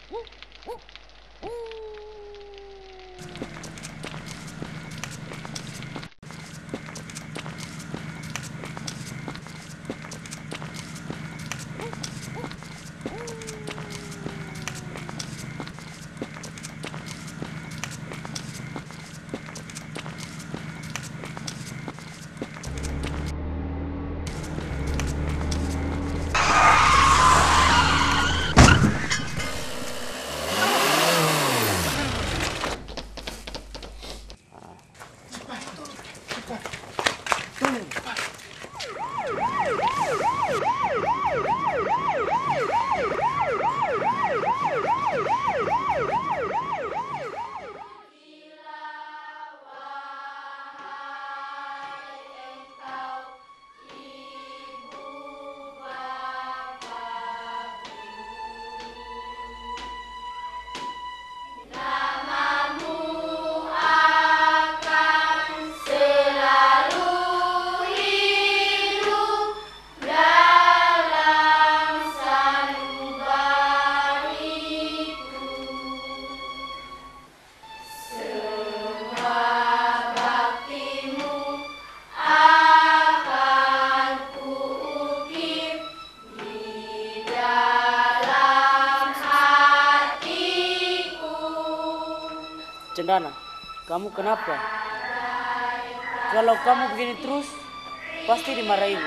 Cendana, kamu kenapa? Kalau kamu begini terus, pasti dimarahin.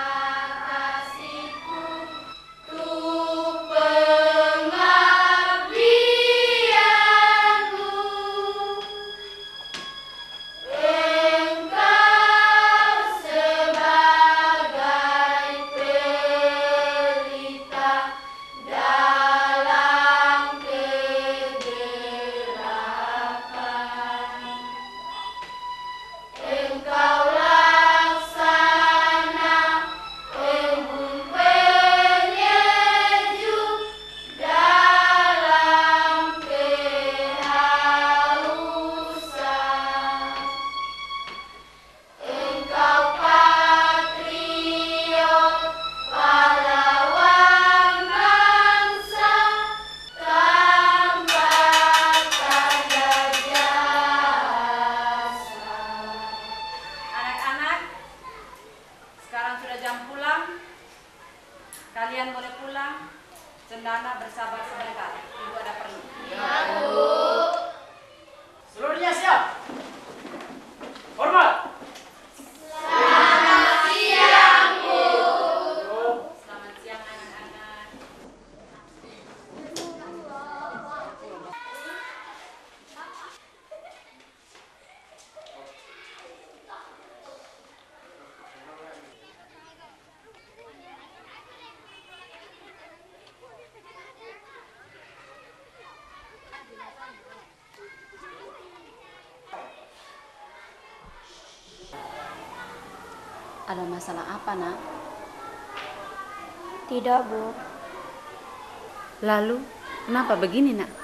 Kalian boleh pulang. Cendana bersabar sebentar. Ibu ada perlu. Ya, Bu. Seluruhnya siap. Hormat. Selamat siang, Bu. Selamat siang anak-anak. Ada masalah apa, Nak? Tidak, Bu. Lalu, kenapa begini, Nak?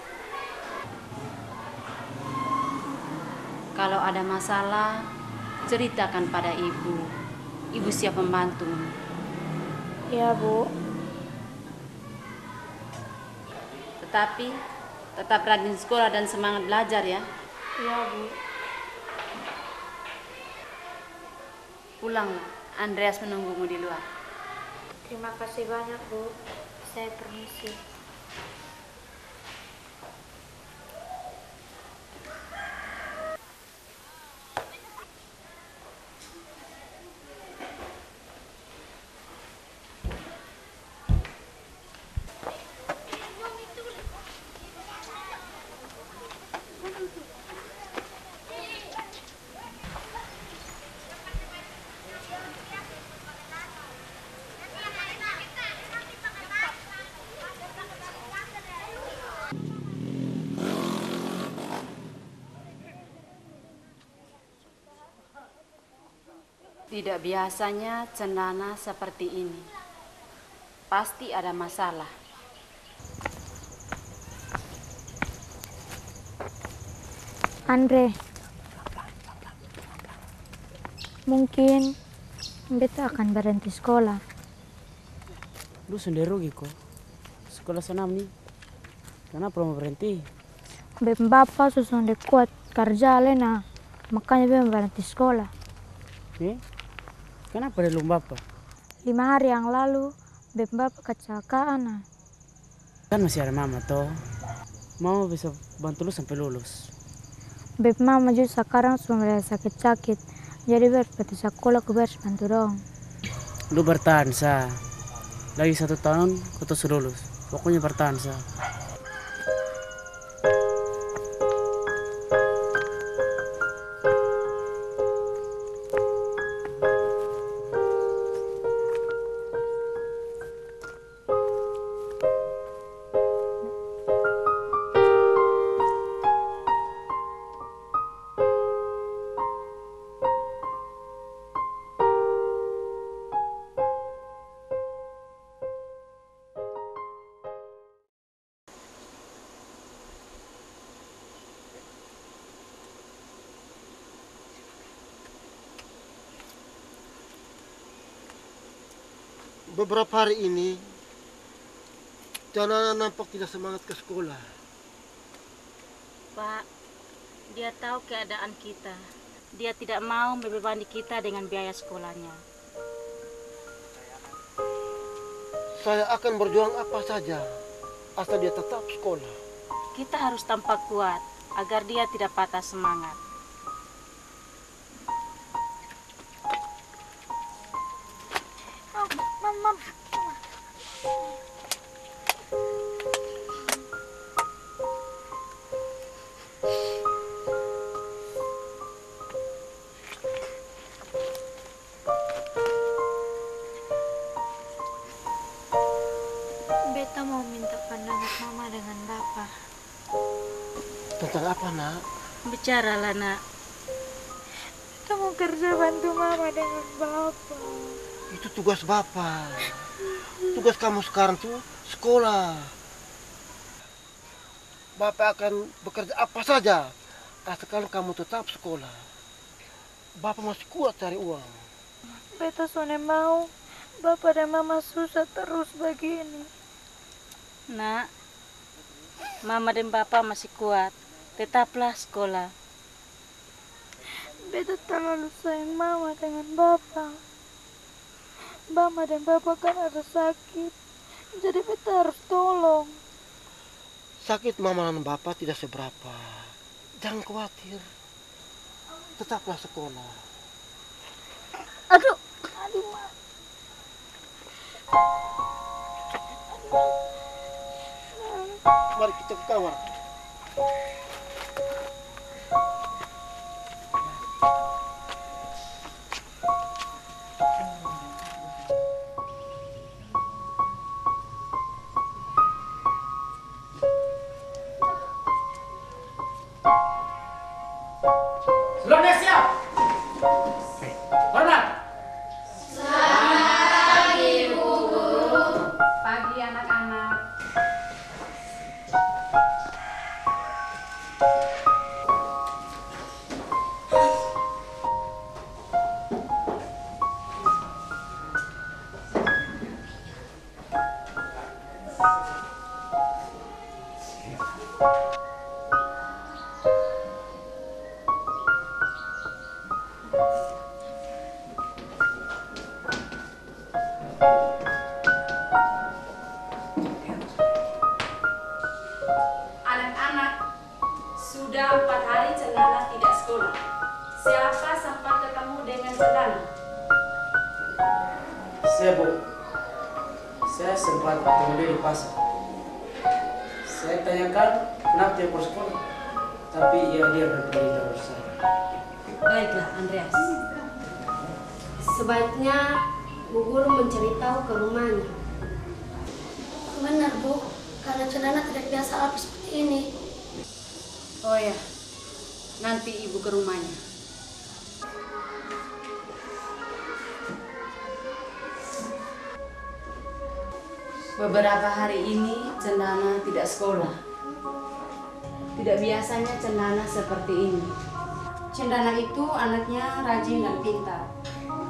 Kalau ada masalah, ceritakan pada Ibu. Ibu siap membantu. Ya, Bu. Tetapi, tetap rajin sekolah dan semangat belajar ya. Ya, Bu. Pulanglah, Andreas menunggumu di luar. Terima kasih banyak, Bu. Saya permisi. Tidak biasanya Cendana seperti ini. Pasti ada masalah. Andre, mungkin beta akan berhenti sekolah. Lu sendiri rugi kok. Sekolah senam nih. Kenapa mau berhenti? Beb bapak susah de kuat kerja lena, makanya beb berhenti sekolah. Kenapa dia belum bapak? 5 hari yang lalu, beb bapak kecelakaan. Kan masih ada mama toh. Mama bisa bantu lu sampai lulus. Beb mama juga sekarang sudah sakit-sakit, jadi beb berhenti sekolah aku harus bantu dong. Lu bertahan sa. Lagi 1 tahun kau tuh sudah lulus. Pokoknya bertahan sa. Beberapa hari ini, Jana nampak tidak semangat ke sekolah. Pak, dia tahu keadaan kita. Dia tidak mau membebani kita dengan biaya sekolahnya. Saya akan berjuang apa saja, asal dia tetap sekolah. Kita harus tampak kuat agar dia tidak patah semangat. Beta mau minta pendapat mama dengan bapak. Tentang apa, nak? Bicaralah, nak. Beta mau kerja bantu mama dengan bapak. Itu tugas bapak. Tugas kamu sekarang tuh sekolah. Bapak akan bekerja apa saja, asalkan kamu tetap sekolah. Bapak masih kuat cari uang. Beta soalnya mau bapak dan mama susah terus begini. Nak, mama dan bapak masih kuat. Tetaplah sekolah. Beta terlalu sayang mama dengan bapak. Mama dan bapak kan ada sakit, jadi beta harus tolong. Sakit mama dan bapak tidak seberapa. Jangan khawatir. Tetaplah sekolah. Aduh, ma. Mari kita ke kamar. Semuanya siap. Hormat. Pagi anak-anak. Anak-anak, sudah 4 hari Cendana tidak sekolah. Siapa sempat ketemu dengan Cendana? Saya Bu. Saya sempat ketemu dia di pasar. Saya tanyakan kenapa dia harus sekolah. Tapi ya dia berpergi terus saya. Baiklah, Andreas. Sebaiknya Bu Guru mencari tahu ke rumahnya. Benar, Bu. Karena Cendana tidak biasa apa seperti ini. Oh ya, nanti ibu ke rumahnya. Beberapa hari ini Cendana tidak sekolah. Tidak biasanya Cendana seperti ini. Cendana itu anaknya rajin dan pintar.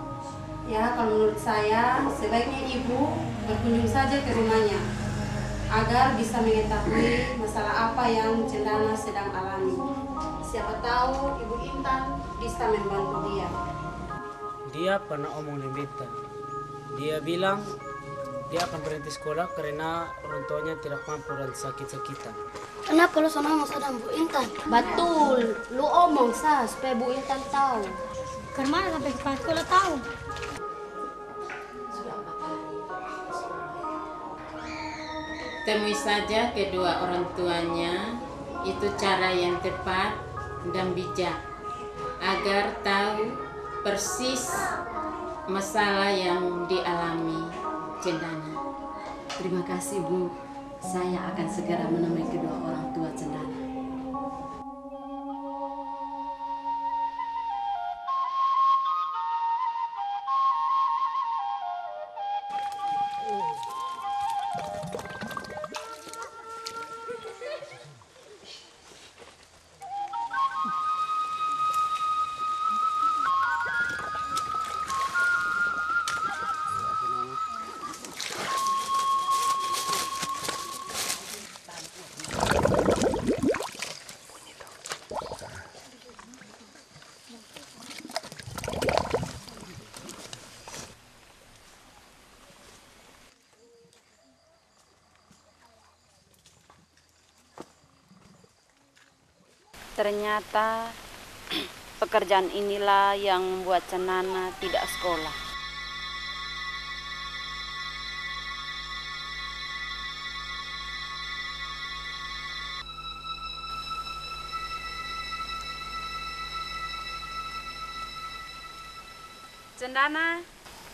Ya, kalau menurut saya sebaiknya ibu berkunjung saja ke rumahnya. agar bisa mengetahui masalah apa yang Cendana sedang alami. Siapa tahu Ibu Intan bisa membantu dia. Dia pernah omong dengan beta. Dia bilang dia akan berhenti sekolah karena orang tuanya tidak mampu dan sakit-sakitan. Kenapa lu sama sama Bu Intan? Betul, lu omong sah supaya Bu Intan tahu. Karena sampai kepala sekolah tahu. Temui saja kedua orang tuanya, itu cara yang tepat dan bijak agar tahu persis masalah yang dialami Cendana. Terima kasih Bu, saya akan segera menemui kedua orang tua Cendana. Ternyata pekerjaan inilah yang membuat Cendana tidak sekolah. Cendana,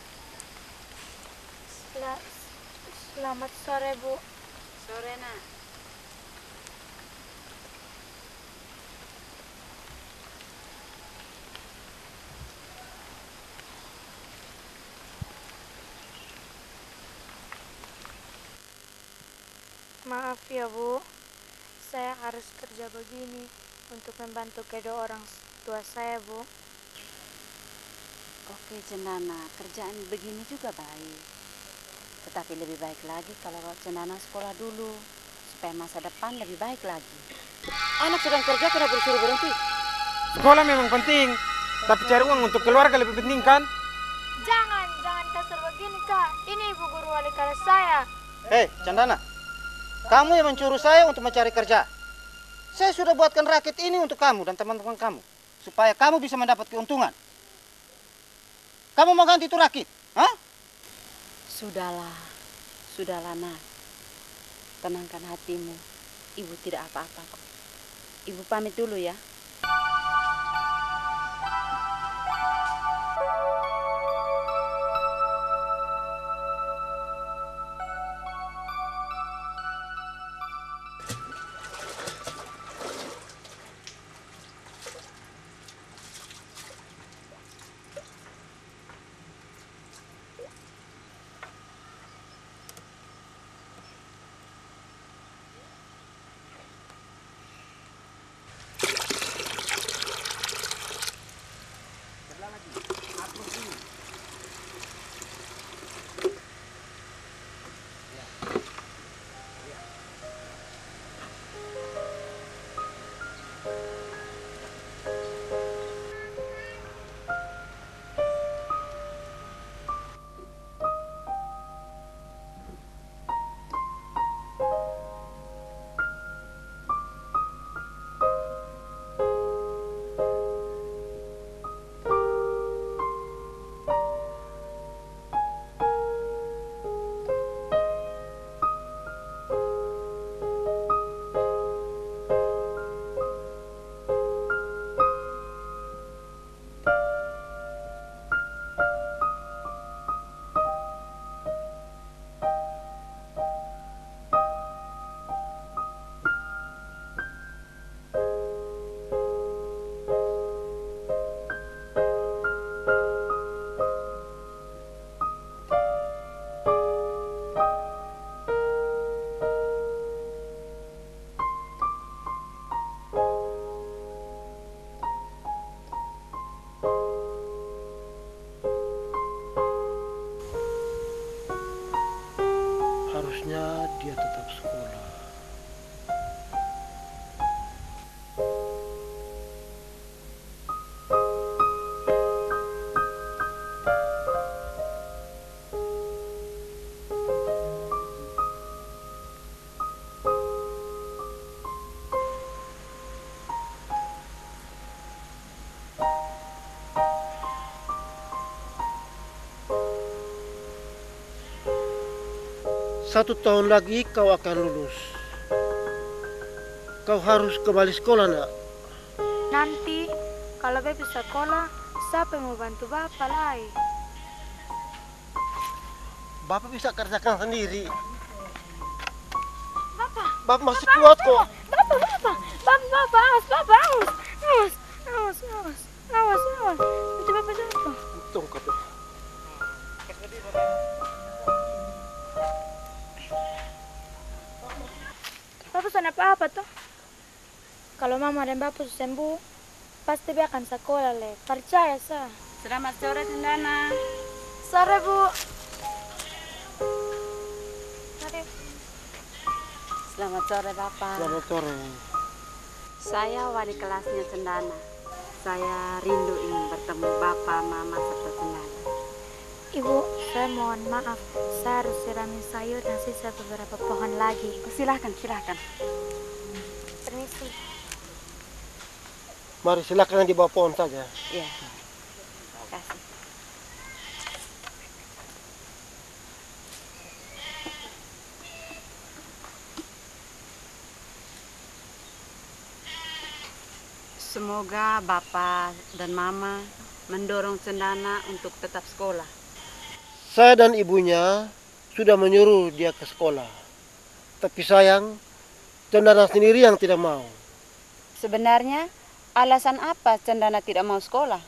Selamat sore, Bu. sore nak. Maaf ya, Bu. Saya harus kerja begini untuk membantu kedua orang tua saya, Bu. Oke Cendana, kerjaan begini juga baik. Tetapi lebih baik lagi kalau Cendana sekolah dulu, supaya masa depan lebih baik lagi. Anak sedang kerja kenapa disuruh berhenti? Sekolah memang penting, tapi cari uang untuk keluarga lebih penting kan? Jangan kasar begini, Kak. Ini Ibu Guru Wali kelas saya. Hei, Cendana. Kamu yang mencuri saya untuk mencari kerja. Saya sudah buatkan rakit ini untuk kamu dan teman-teman kamu. Supaya kamu bisa mendapat keuntungan. Kamu mau ganti itu rakit? Hah? Sudahlah nak. Tenangkan hatimu. Ibu tidak apa-apa kok. Ibu pamit dulu ya. tetap sekolah. Satu tahun lagi kau akan lulus. Kau harus kembali sekolah, nak. Nanti kalau Beb bisa sekolah, siapa yang mau bantu Bapak lagi? Bapak bisa kerjakan sendiri. Bapak, Bapak masih kuat kok. Bapak, awas. Nanti Bapak jatuh. Tunggu. Bapak sana apa tuh? Kalau Mama dan Bapak sudah sembuh, pasti dia akan sekolah, Le. Percaya, Sa. Selamat sore, Cendana. Sore, Bu. Mari. Selamat sore, Bapak. Selamat sore. Saya wali kelasnya Cendana. Saya rindu ingin bertemu Bapak, Mama, serta Cendana. Ibu, saya mohon maaf. Saya harus siramin sayur dan sisa beberapa pohon lagi. Silahkan. Permisi. Mari silakan di bawah pohon saja. Iya. Kasih. Semoga Bapak dan Mama mendorong Cendana untuk tetap sekolah. Saya dan ibunya sudah menyuruh dia ke sekolah. Tapi sayang, Cendana sendiri yang tidak mau. Sebenarnya alasan apa Cendana tidak mau sekolah?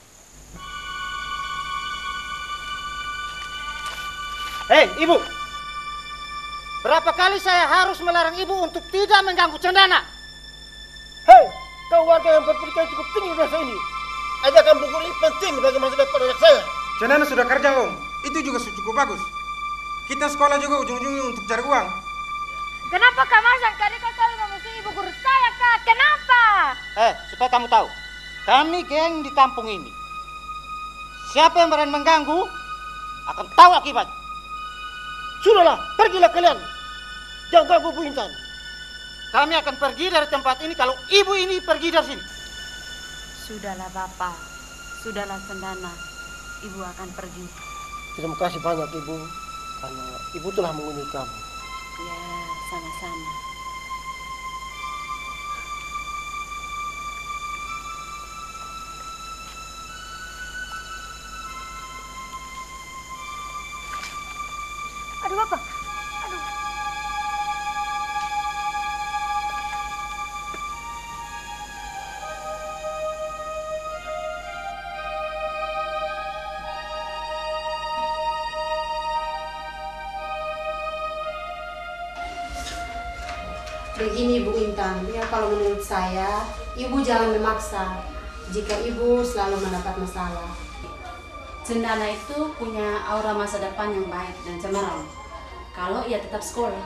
Hei, Ibu! Berapa kali saya harus melarang Ibu untuk tidak mengganggu Cendana? Hei, kau warga yang berpendidikan cukup tinggi di desa ini. Ajakan buku ini penting bagi masa depan anak saya. Cendana sudah kerja, Om. Itu juga cukup bagus. Kita sekolah juga ujung-ujungnya untuk cari uang. Kenapa Kak Marsan? Kak selalu memusuhi ibu guru saya, Kak. Kenapa? Supaya kamu tahu, kami geng di kampung ini. Siapa yang berani mengganggu, akan tahu akibatnya. Sudahlah, pergilah kalian. Jangan ganggu Bu Intan. Kami akan pergi dari tempat ini kalau ibu ini pergi dari sini. Sudahlah Bapak, sudahlah Cendana. Ibu akan pergi. Terima kasih banyak Ibu, karena Ibu telah mengunjungi kami. Ya, sama-sama. Aduh, Bapak. Aduh. Begini Bu Intan, ya kalau menurut saya, Ibu jangan memaksa jika Ibu selalu mendapat masalah. Cendana itu punya aura masa depan yang baik dan cemerlang kalau ia tetap sekolah.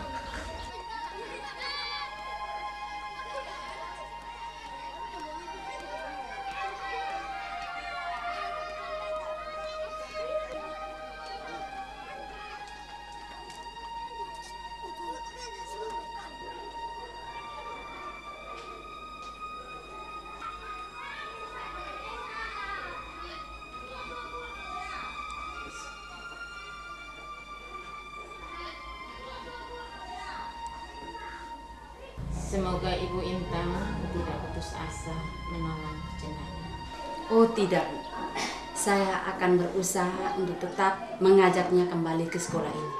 Semoga Ibu Intan tidak putus asa menolong Cendana. Oh tidak, Bu. Saya akan berusaha untuk tetap mengajaknya kembali ke sekolah ini.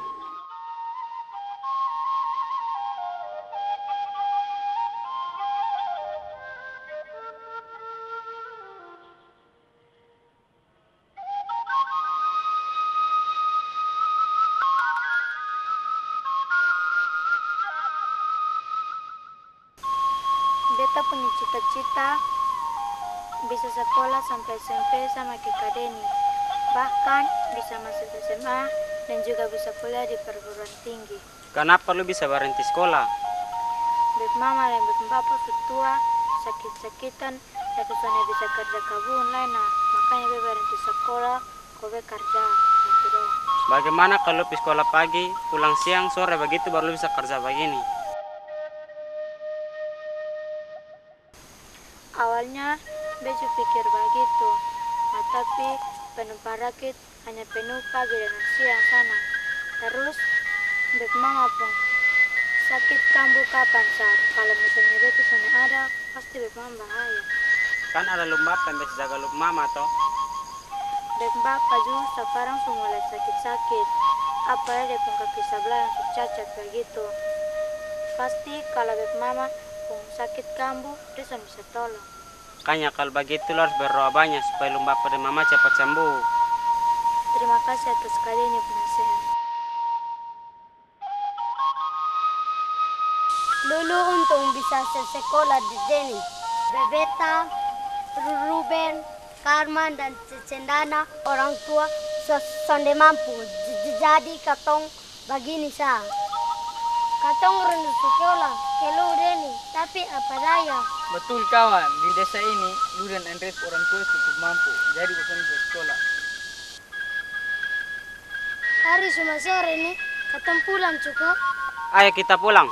Beta punya cita-cita bisa sekolah sampai SMP sama Kak Deni. Bahkan bisa masuk SMA dan juga bisa kuliah di perguruan tinggi. Kenapa lu bisa berhenti sekolah? Beb mama dan beb papa sudah tua, sakit-sakitan, dan susahnya bisa kerja kabun lain nah. Makanya beb berhenti sekolah, kau beb kerja. Gitu dong. Bagaimana kalau lu sekolah pagi, pulang siang, sore begitu baru lu bisa kerja begini? Awalnya beb pikir begitu, nah, tapi penuh parakit hanya penuh pagi dan siang sana. Terus beb mama pun sakit kambuh kapan sah. Kalau misalnya beb sana ada, pasti beb mama bahaya. Kan ada lu bapak yang bisa jaga lu mama toh? Beb bapak juga sekarang sudah mulai sakit-sakit. Apalagi dia pun kaki sebelah yang cacat begitu. Pasti kalau beb mama pun sakit kambuh, dia sudah bisa tolong. Makanya kalau begitu lu harus berdoa banyak supaya lu bapak dan mama cepat sembuh. Terima kasih atas kalian yang penasehat. Dulu untuk bisa sekolah di sini, Bebeta, Ruben, Karman, dan Cendana, orang tua sonde mampu. Jadi katong begini sah. Katong rendu sekolah, kelo Deni, tapi apa daya? Betul kawan, di desa ini lu dan Andres orang tua cukup mampu, jadi bosan bersekolah. Hari cuma sore ini, katong pulang cukup. Ayo kita pulang.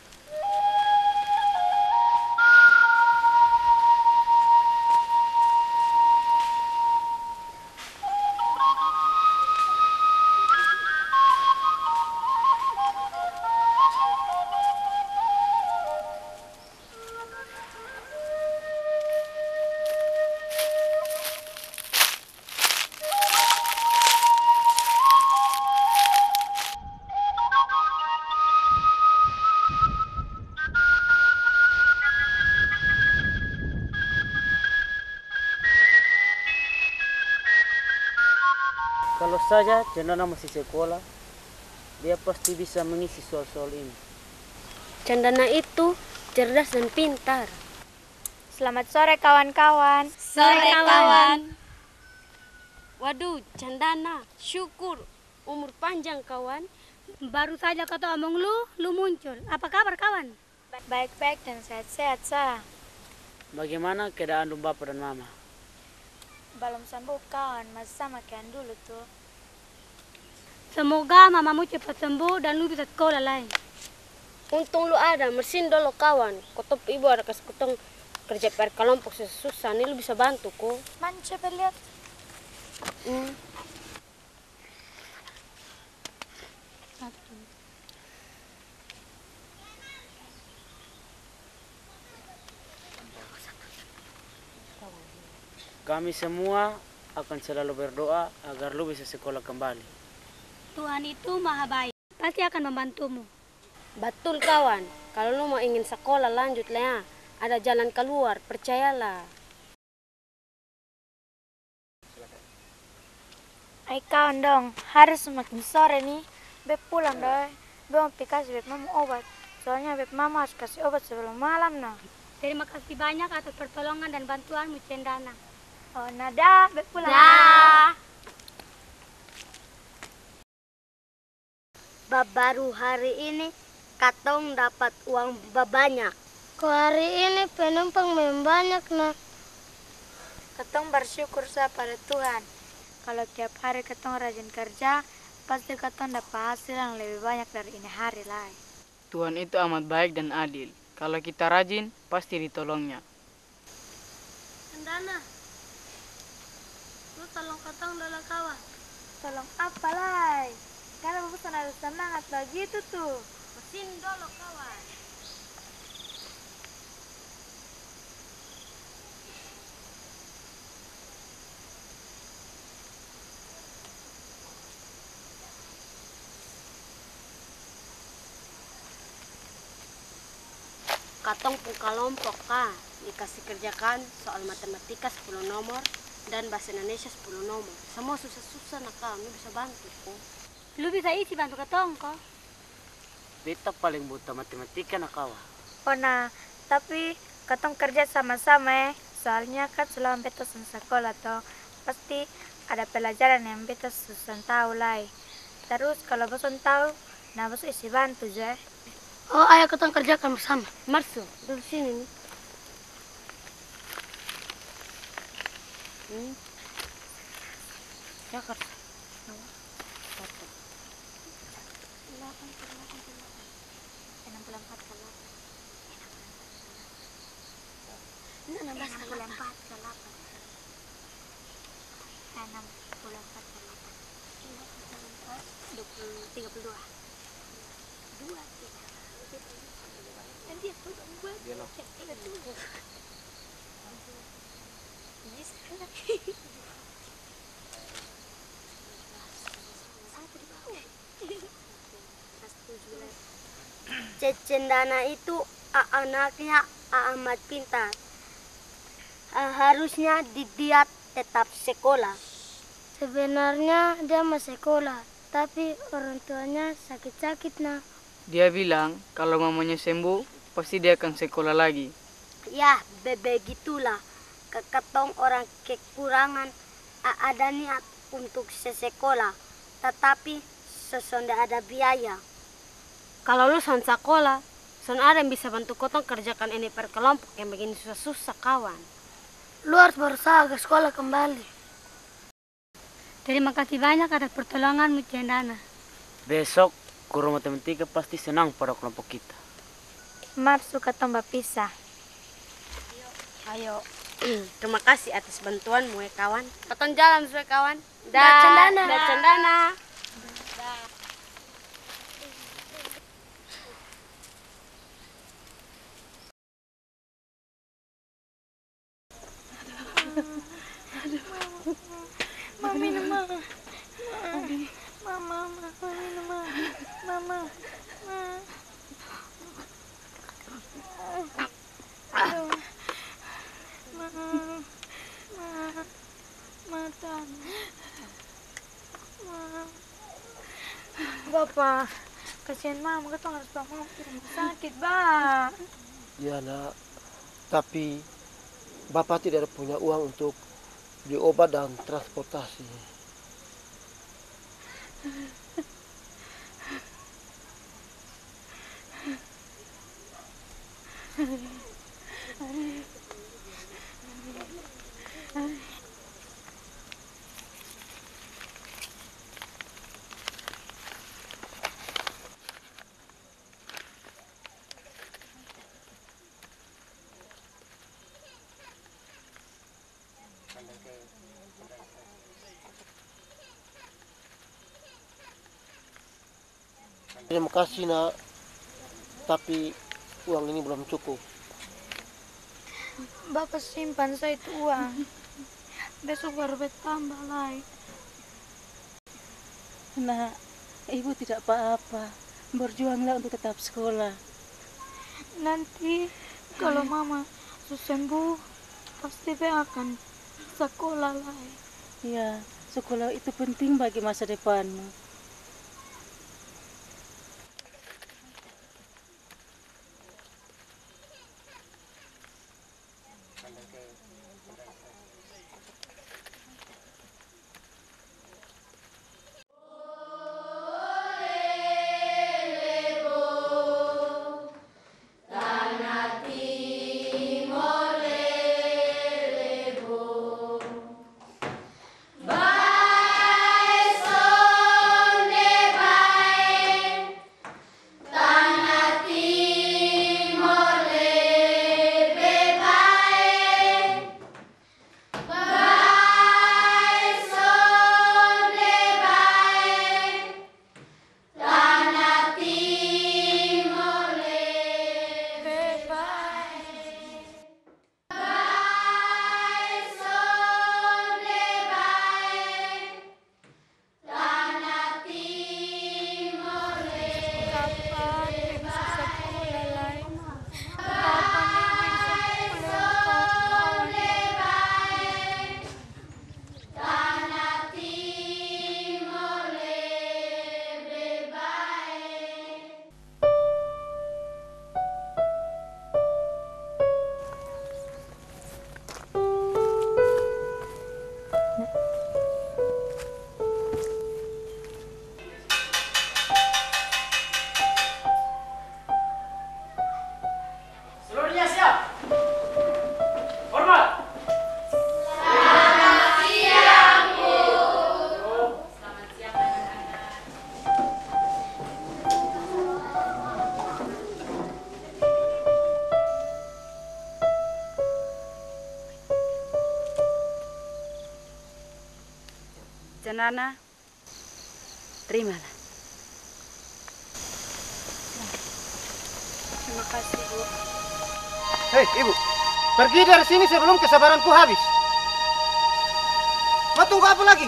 Kalau saja Cendana masih sekolah, dia pasti bisa mengisi soal-soal ini. Cendana itu cerdas dan pintar. Selamat sore kawan-kawan. Sore kawan. Waduh, Cendana, syukur. Umur panjang kawan. Baru saja kata omong lu muncul. Apa kabar kawan? Baik-baik dan sehat-sehat sah. Bagaimana keadaan lu bapak dan mama? Belum sembuh kawan, masih sama kayak dulu tuh. Semoga mamamu cepat sembuh dan lu bisa sekolah lain. Untung lu ada, mesin dulu kawan. Kotop ibu ada kasih kotong kerja per kelompok susah, nih lu bisa bantu kok. Man, coba lihat. Kami semua akan selalu berdoa agar lu bisa sekolah kembali. Tuhan itu maha baik, pasti akan membantumu. Betul kawan, kalau lu mau ingin sekolah lanjut lah, ada jalan keluar, percayalah. Ayo kawan dong, hari semakin sore nih. Beb pulang deh, beb mau kasih beb mama obat. Soalnya beb mama harus kasih obat sebelum malam nah. Terima kasih banyak atas pertolongan dan bantuanmu Cendana. Oh nada, beb pulang. Dah. Baru hari ini katong dapat uang banyak. Kok hari ini penumpang memang banyak nah. Katong bersyukur sah pada Tuhan. Kalau tiap hari katong rajin kerja, pasti katong dapat hasil yang lebih banyak dari ini hari lah. Tuhan itu amat baik dan adil. Kalau kita rajin, pasti ditolongnya. Cendana, lu tolong katong dulu kawan. Tolong apa lah? Karena bukan ada semangat begitu tuh. Mesin dulu kawan. Katong pun kelompok kah, dikasih kerjakan soal matematika 10 nomor dan bahasa Indonesia 10 nomor. Semua susah-susah nak kau, lu bisa bantu kok. Lu bisa isi bantu katong kok. Beta paling buta matematika nak kau. Oh nah, tapi katong kerja sama-sama soalnya kan selama beta sekolah toh pasti ada pelajaran yang beta susah tahu lah. Terus kalau bosan tahu, Nah, masuk isi bantu, Zeh. Oh, ayo kita kerjakan bersama. Masuk, duduk sini nih. Jakarta. Cendana itu anaknya amat pintar. Harusnya dia tetap sekolah. Sebenarnya dia mau sekolah, tapi orang tuanya sakit-sakit, nah. Dia bilang kalau mamanya sembuh, pasti dia akan sekolah lagi. Ya, begitulah. Ketong orang kekurangan ada niat untuk sekolah, tetapi sesonda ada biaya. Kalau lu son sekolah, son ada yang bisa bantu kotong kerjakan ini per kelompok yang begini susah-susah, kawan. Lu harus berusaha ke sekolah kembali. Terima kasih banyak atas pertolonganmu, Cendana. Besok guru matematika pasti senang pada kelompok kita. Maaf suka tambah pisah. Ayo. Terima kasih atas bantuanmu ya kawan. Potong jalan sudah kawan. Cendana. Dah Cendana. Bapak, kasihan mama, kita harus bawa ke rumah sakit, Bang. Ya nak, tapi Bapak tidak punya uang untuk beli obat dan transportasi. Terima kasih nak, tapi uang ini belum cukup. Bapak simpan saya itu uang. Besok baru bertambah lagi. Nak, ibu tidak apa-apa. Berjuanglah untuk tetap sekolah. Nanti kalau mama sembuh, pasti Be akan sekolah lagi. Ya, sekolah itu penting bagi masa depanmu. Cendana, terimalah. Terima kasih, Bu. Hei, Ibu. Pergi dari sini sebelum kesabaranku habis. Mau tunggu apa lagi?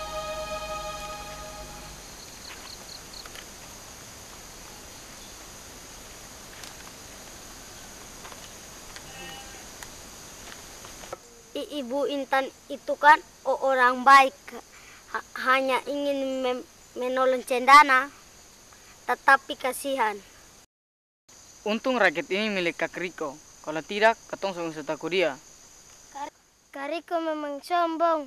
Ibu Intan itu kan orang baik, hanya ingin menolong Cendana, tetapi kasihan. Untung rakyat ini milik Kak Riko. Kalau tidak, katong langsung takut dia. Kak Riko memang sombong.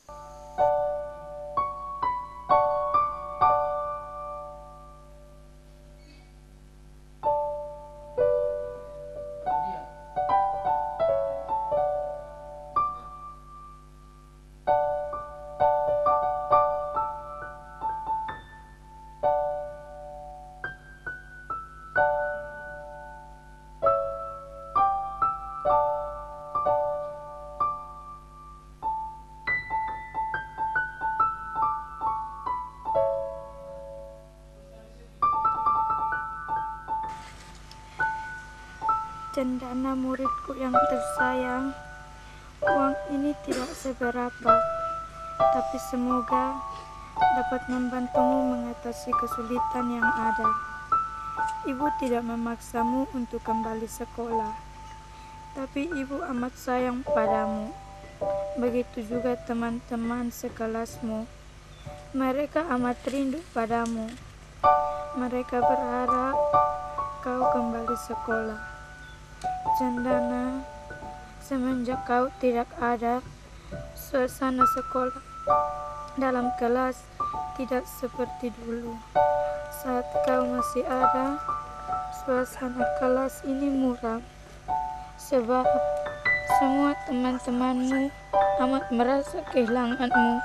Cendana muridku yang tersayang, uang ini tidak seberapa, tapi semoga dapat membantumu mengatasi kesulitan yang ada. Ibu tidak memaksamu untuk kembali sekolah, tapi ibu amat sayang padamu. Begitu juga teman-teman sekelasmu. Mereka amat rindu padamu. Mereka berharap kau kembali sekolah. Cendana, semenjak kau tidak ada, suasana sekolah dalam kelas tidak seperti dulu. Saat kau masih ada, suasana kelas ini muram, sebab semua teman-temanmu amat merasa kehilanganmu.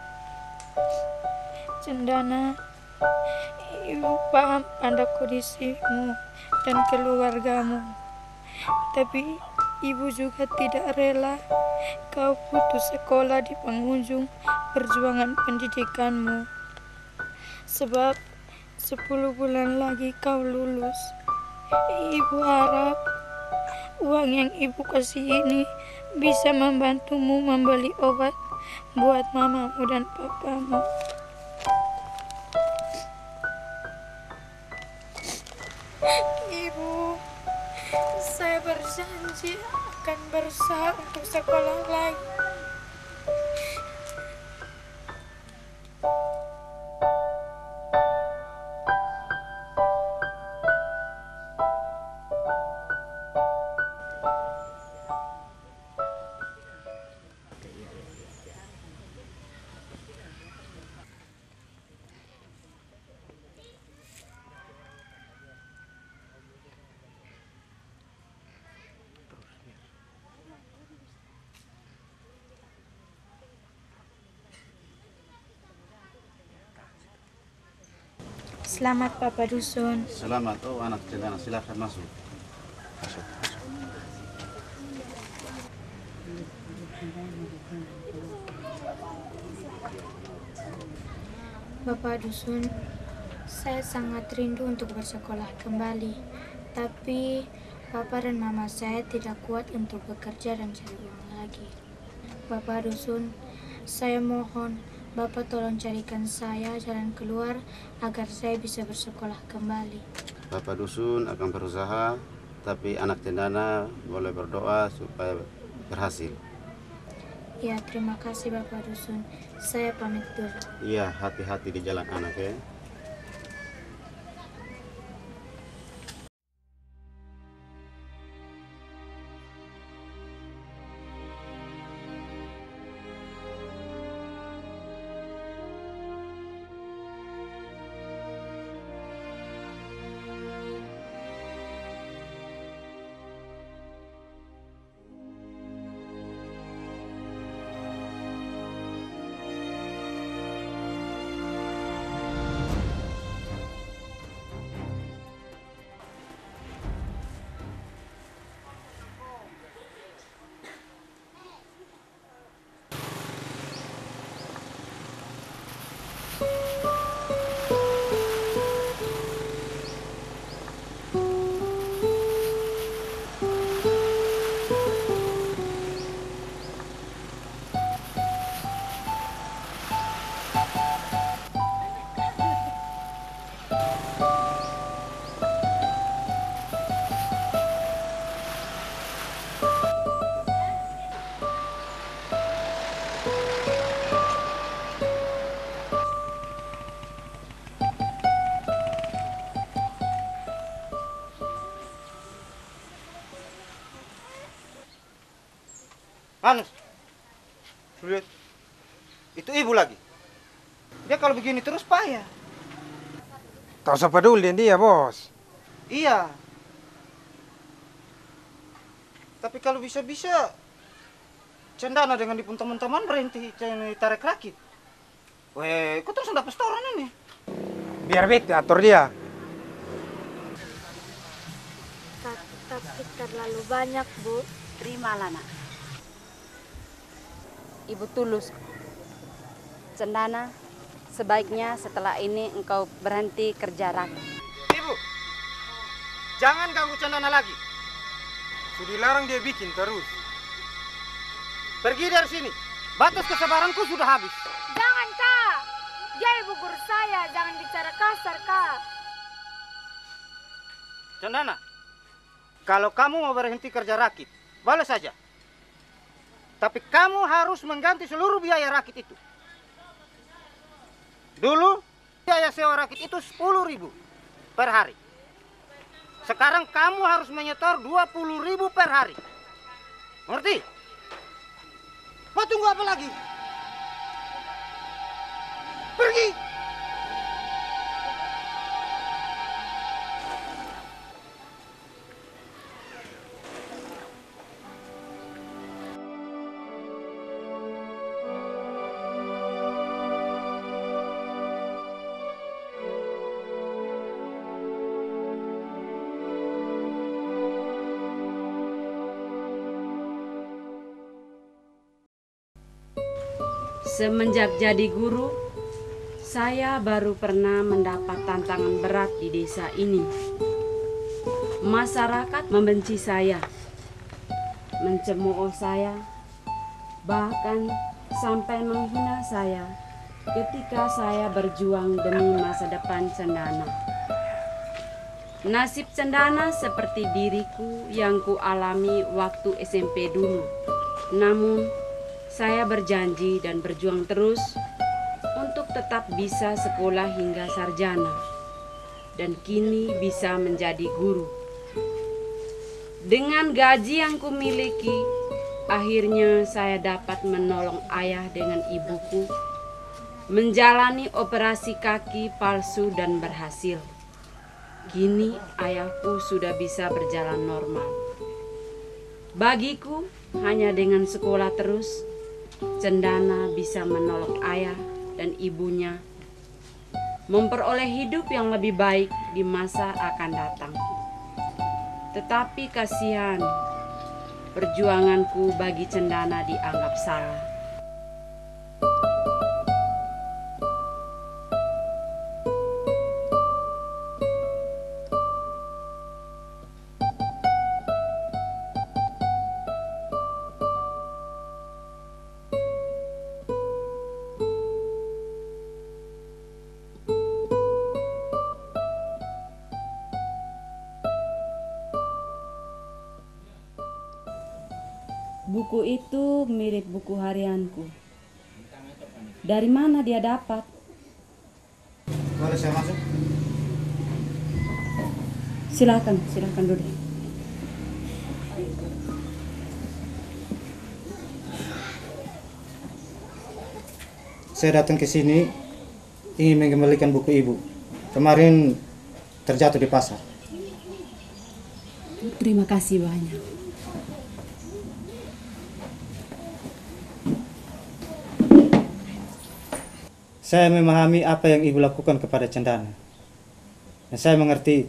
Cendana, ibu paham pada kondisimu dan keluargamu. Tapi ibu juga tidak rela kau putus sekolah di penghujung perjuangan pendidikanmu. Sebab 10 bulan lagi kau lulus. Ibu harap uang yang ibu kasih ini bisa membantumu membeli obat buat mamamu dan papamu. Ibu, saya berjanji akan berusaha untuk sekolah lagi. Selamat Bapak Dusun. Selamat, oh anak Cendana, silakan masuk. Masuk. Bapak Dusun, saya sangat rindu untuk bersekolah kembali. Tapi Papa dan Mama saya tidak kuat untuk bekerja dan cari uang lagi. Bapak Dusun, saya mohon Bapak tolong carikan saya jalan keluar agar saya bisa bersekolah kembali. Bapak Dusun akan berusaha, tapi anak Cendana boleh berdoa supaya berhasil. Ya, terima kasih Bapak Dusun. Saya pamit dulu. Iya, hati-hati di jalan anak ya. Manus, lihat, itu ibu lagi. Dia kalau begini terus payah. Tak usah peduli dia, bos. Iya. Tapi kalau bisa-bisa Cendana dengan dipun teman-teman berhenti tarik rakit. Weh, kok terus dapat setoran ini? Biar bete atur dia. Tapi terlalu banyak, Bu. Terimalah, nak. Ibu tulus. Cendana, sebaiknya setelah ini engkau berhenti kerja rakit. Ibu, jangan ganggu Cendana lagi. Sudah dilarang dia bikin terus. Pergi dari sini. Batas kesabaranku sudah habis. Jangan, Kak. Dia ibu guru saya. Jangan bicara kasar, Kak. Cendana, kalau kamu mau berhenti kerja rakit, balas saja. Tapi kamu harus mengganti seluruh biaya rakit itu. Dulu, biaya sewa rakit itu 10.000 per hari. Sekarang kamu harus menyetor 20.000 per hari. Ngerti? Mau tunggu apa lagi? Pergi! Semenjak jadi guru, saya baru pernah mendapat tantangan berat di desa ini. Masyarakat membenci saya, mencemooh saya, bahkan sampai menghina saya ketika saya berjuang demi masa depan Cendana. Nasib Cendana seperti diriku yang kualami waktu SMP dulu. Namun, saya berjanji dan berjuang terus untuk tetap bisa sekolah hingga sarjana dan kini bisa menjadi guru. Dengan gaji yang kumiliki, akhirnya saya dapat menolong ayah dengan ibuku menjalani operasi kaki palsu dan berhasil. Kini ayahku sudah bisa berjalan normal. Bagiku, hanya dengan sekolah terus, Cendana bisa menolong ayah dan ibunya memperoleh hidup yang lebih baik di masa akan datang. Tetapi kasihan, perjuanganku bagi Cendana dianggap salah. Buku itu mirip buku harianku. Dari mana dia dapat? Boleh saya masuk? Silakan duduk. Saya datang ke sini ingin mengembalikan buku ibu. Kemarin terjatuh di pasar. Terima kasih banyak. Saya memahami apa yang ibu lakukan kepada Cendana. Dan saya mengerti.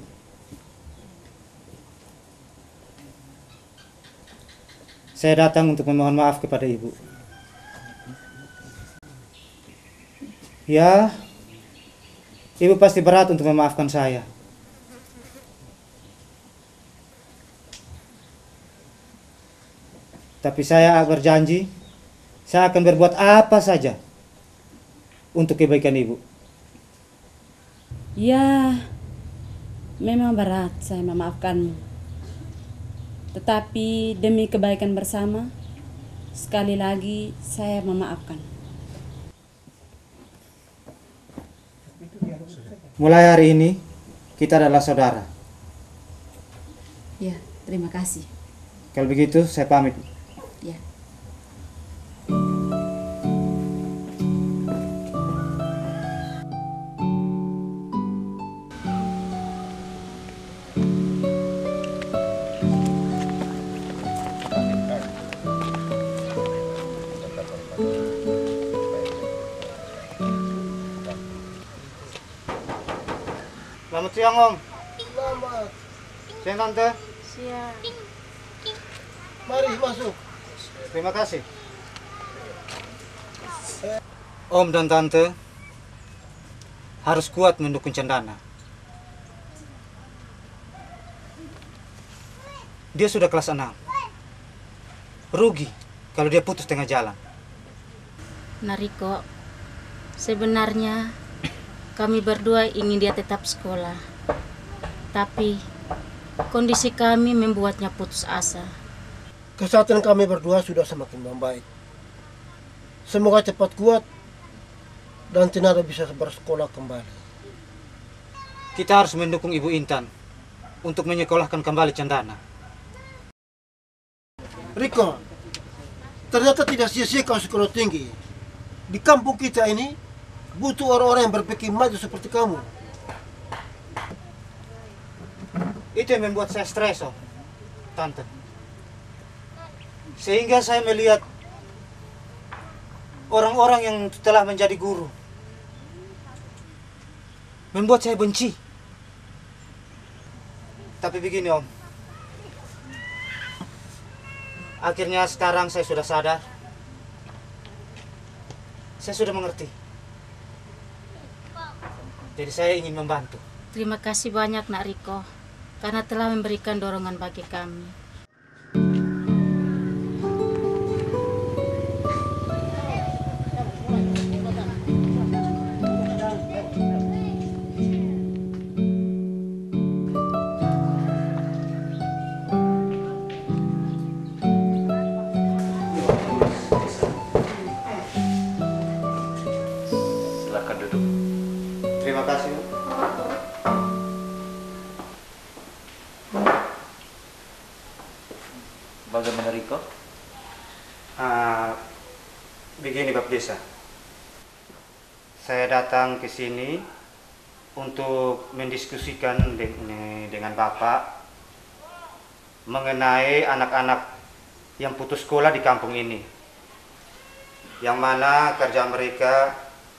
Saya datang untuk memohon maaf kepada ibu. Ya, ibu pasti berat untuk memaafkan saya. Tapi saya berjanji, saya akan berbuat apa saja untuk kebaikan ibu. Ya, memang berat saya memaafkanmu. Tetapi demi kebaikan bersama, sekali lagi saya memaafkan. Mulai hari ini, kita adalah saudara. Ya, terima kasih. Kalau begitu, saya pamit. Ya. siang, Om. Selamat. Siang, Tante. Siang. Mari masuk. Terima kasih. Om dan Tante harus kuat mendukung Cendana. Dia sudah kelas 6. Rugi kalau dia putus tengah jalan. Nariko, sebenarnya kami berdua ingin dia tetap sekolah. Tapi kondisi kami membuatnya putus asa. Kesehatan kami berdua sudah semakin membaik. Semoga cepat kuat dan Cendana bisa bersekolah kembali. Kita harus mendukung Ibu Intan untuk menyekolahkan kembali Cendana. Riko, ternyata tidak sia-sia kau sekolah tinggi. Di kampung kita ini butuh orang-orang yang berpikir maju seperti kamu. Itu yang membuat saya stres, Om, Tante. Sehingga saya melihat orang-orang yang telah menjadi guru. Membuat saya benci. Tapi begini, Om. Akhirnya sekarang saya sudah sadar. Saya sudah mengerti. Jadi saya ingin membantu. Terima kasih banyak Nak Riko, karena telah memberikan dorongan bagi kami. Silakan duduk. Terima kasih. Bagaimana Riko? Begini Bapak Desa. Saya datang ke sini untuk mendiskusikan dengan Bapak mengenai anak-anak yang putus sekolah di kampung ini. Yang mana kerja mereka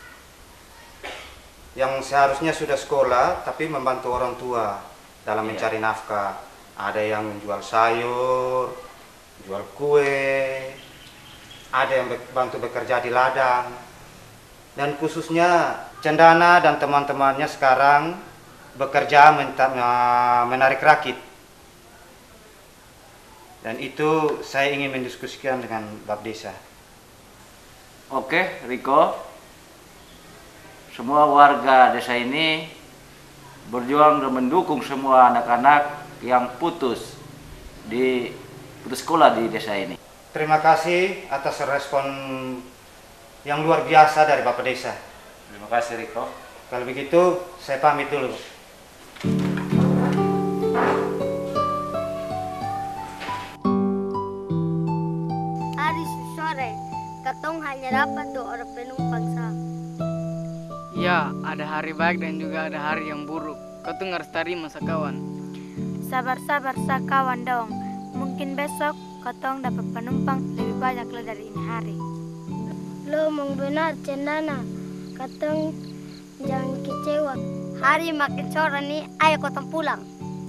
yang seharusnya sudah sekolah tapi membantu orang tua dalam mencari nafkah. Ada yang menjual sayur, jual kue, ada yang bantu bekerja di ladang. Dan khususnya Cendana dan teman-temannya sekarang bekerja menarik rakit. Dan itu saya ingin mendiskusikan dengan Bapak Desa. Oke, Riko. Semua warga desa ini berjuang dan mendukung semua anak-anak yang putus sekolah di desa ini. Terima kasih atas respon yang luar biasa dari Bapak Desa. Terima kasih, Riko. Kalau begitu, saya pamit dulu. Hari sore, katong hanya dapat 2 orang penumpang sah. Ya, ada hari baik dan juga ada hari yang buruk. Katong harus terima sakawan. Sabar-sabar sakawan dong. Mungkin besok katong dapat penumpang lebih banyak dari ini hari. Lo mau benar Cendana, katong jangan kecewa. Hari makin sore nih, ayo katong pulang.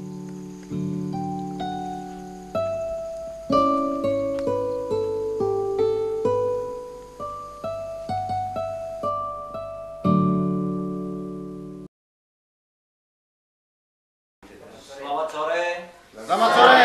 Selamat sore. Selamat sore.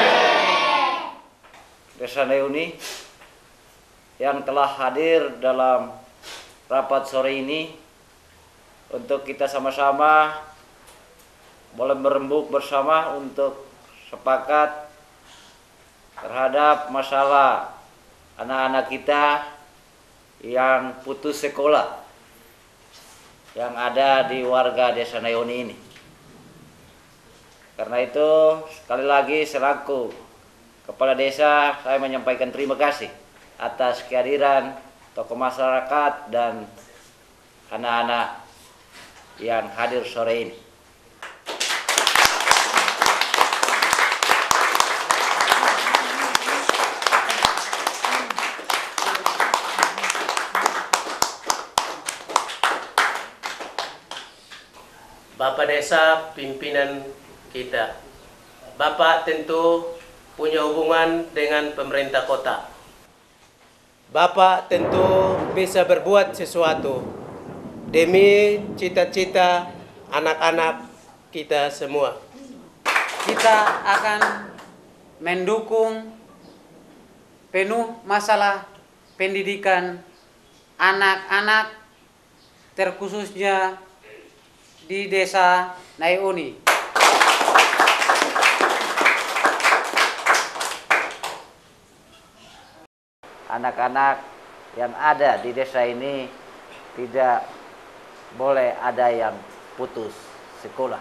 Desa Neuni yang telah hadir dalam rapat sore ini untuk kita sama-sama boleh berembuk bersama untuk sepakat terhadap masalah anak-anak kita yang putus sekolah yang ada di warga Desa Neuni ini. Karena itu sekali lagi selaku Kepala Desa saya menyampaikan terima kasih atas kehadiran tokoh masyarakat dan anak-anak yang hadir sore ini. Bapak Desa pimpinan kita. Bapak tentu punya hubungan dengan pemerintah kota. Bapak tentu bisa berbuat sesuatu demi cita-cita anak-anak kita semua. Kita akan mendukung penuh masalah pendidikan anak-anak terkhususnya di Desa Naiuni. Anak-anak yang ada di desa ini tidak boleh ada yang putus sekolah.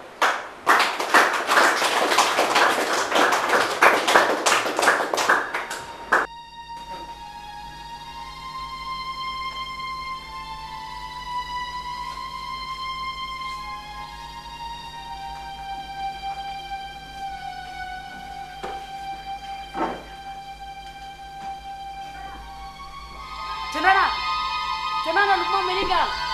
Cendana Lukman meninggal.